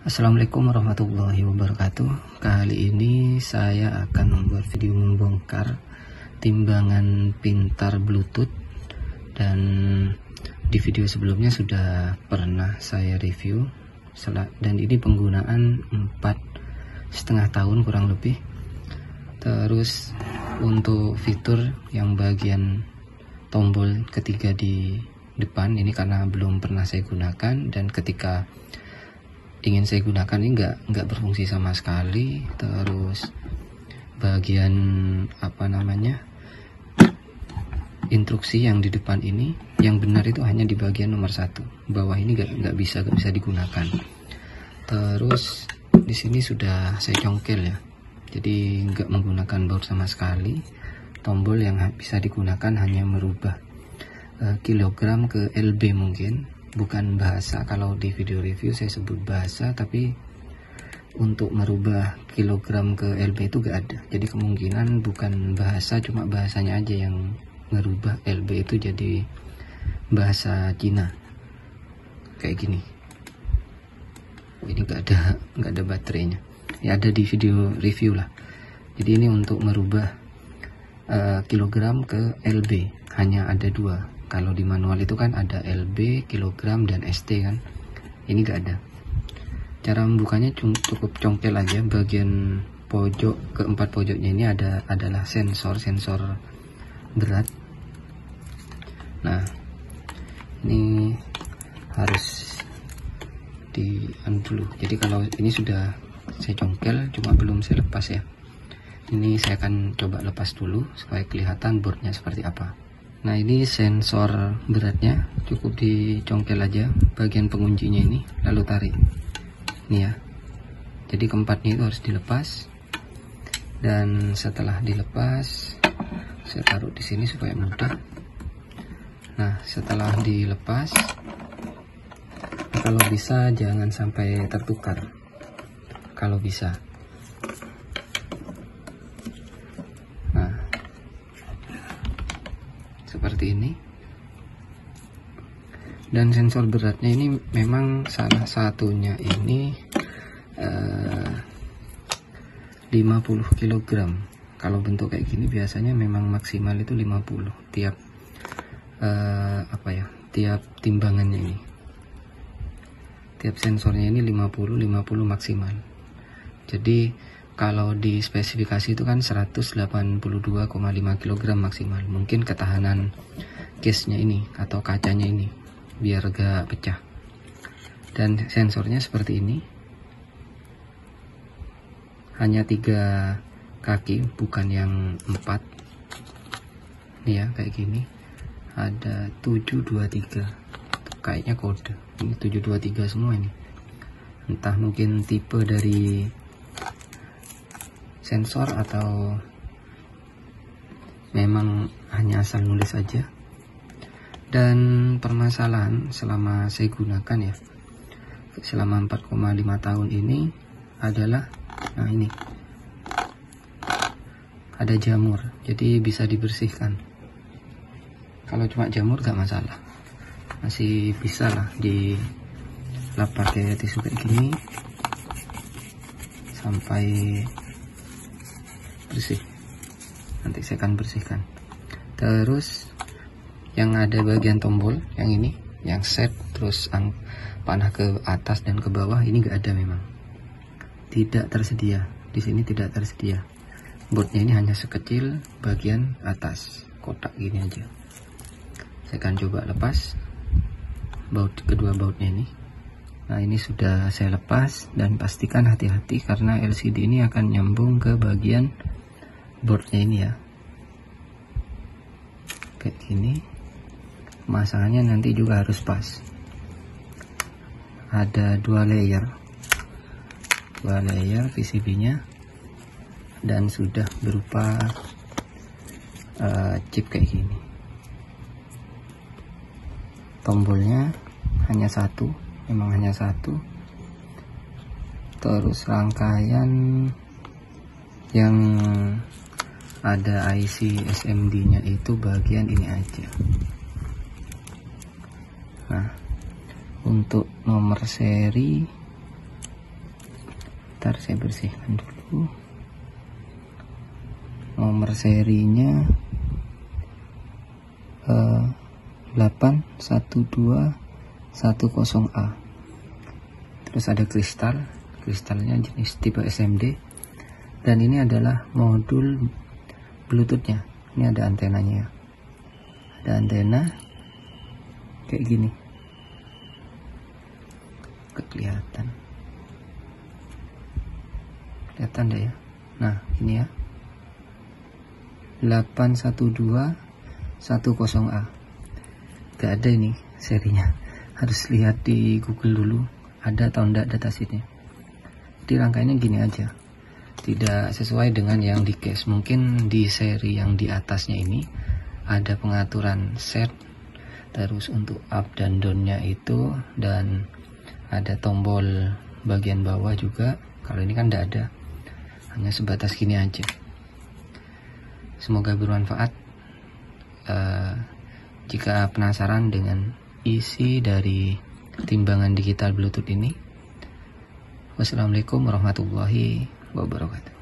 Assalamualaikum warahmatullahi wabarakatuh. Kali ini saya akan membuat video membongkar timbangan pintar Bluetooth, dan di video sebelumnya sudah pernah saya review, dan ini penggunaan 4,5 tahun kurang lebih. Terus untuk fitur yang bagian tombol ketiga di depan ini karena belum pernah saya gunakan, dan ketika ingin saya gunakan ini nggak berfungsi sama sekali. Terus bagian instruksi yang di depan ini yang benar itu hanya di bagian nomor 1, bawah ini nggak bisa digunakan. Terus di sini sudah saya congkel ya, jadi nggak menggunakan baut sama sekali. Tombol yang bisa digunakan hanya merubah kilogram ke LB, mungkin bukan bahasa. Kalau di video review saya sebut bahasa, tapi untuk merubah kilogram ke LB itu gak ada. Jadi kemungkinan bukan bahasa, cuma bahasanya aja yang merubah LB itu jadi bahasa Cina kayak gini. Ini gak ada baterainya ya, ada di video review lah. Jadi ini untuk merubah kilogram ke LB hanya ada 2. Kalau di manual itu kan ada LB, kilogram, dan ST kan. Ini gak ada. Cara membukanya cukup congkel aja. Bagian pojok, keempat pojoknya ini adalah sensor berat. Nah, ini harus dulu. Jadi kalau ini sudah saya congkel, cuma belum saya lepas ya. Ini saya akan coba lepas dulu supaya kelihatan boardnya seperti apa. Nah, ini sensor beratnya, cukup dicongkel aja bagian penguncinya ini, lalu tarik. Ini ya. Jadi keempatnya itu harus dilepas. Dan setelah dilepas, saya taruh di sini supaya mudah. Nah, setelah dilepas, kalau bisa jangan sampai tertukar. Kalau bisa. Seperti ini. Dan sensor beratnya ini memang salah satunya ini 50 kg. Kalau bentuk kayak gini biasanya memang maksimal itu 50 tiap tiap timbangannya ini. Tiap sensornya ini 50 maksimal. Jadi kalau di spesifikasi itu kan 182,5 kg maksimal. Mungkin ketahanan case-nya ini atau kacanya ini biar gak pecah. Dan sensornya seperti ini. Hanya 3 kaki, bukan yang 4. Ini ya, kayak gini. Ada 723. Kayaknya kode. Ini 723 semua ini. Entah mungkin tipe dari sensor atau memang hanya asal nulis saja. Dan permasalahan selama saya gunakan ya, selama 4,5 tahun ini adalah, nah ini ada jamur, jadi bisa dibersihkan. Kalau cuma jamur gak masalah, masih bisa lah dilap pakai tisu kayak gini sampai bersih. Nanti saya akan bersihkan. Terus yang ada bagian tombol yang ini, yang set terus panah ke atas dan ke bawah, ini enggak ada, memang tidak tersedia di sini, tidak tersedia. Boardnya ini hanya sekecil bagian atas, kotak gini aja. Saya akan coba lepas kedua bautnya ini. Nah, ini sudah saya lepas, dan pastikan hati-hati karena LCD ini akan nyambung ke bagian boardnya ini ya, kayak gini. Pemasangannya nanti juga harus pas. Ada 2 layer PCB nya, dan sudah berupa chip kayak gini. Tombolnya hanya 1, memang hanya 1. Terus rangkaian yang ada IC SMD nya itu bagian ini aja. Nah, untuk nomor seri Bentar, saya bersihkan dulu. Nomor serinya 81210A. Terus ada kristalnya jenis tipe SMD, dan ini adalah modul Bluetoothnya. Ini ada antenanya, ada antena kayak gini, kelihatan deh ya. Nah ini ya, 81210A. Gak ada ini serinya, harus lihat di Google dulu ada atau enggak datasheetnya. Di rangkaiannya gini aja, tidak sesuai dengan yang di case. Mungkin di seri yang di atasnya ini ada pengaturan set, terus untuk up dan downnya itu, dan ada tombol bagian bawah juga. Kalau ini kan tidak ada, hanya sebatas gini aja. Semoga bermanfaat. Jika penasaran dengan isi dari timbangan digital Bluetooth ini, wassalamualaikum warahmatullahi wabarakatuh.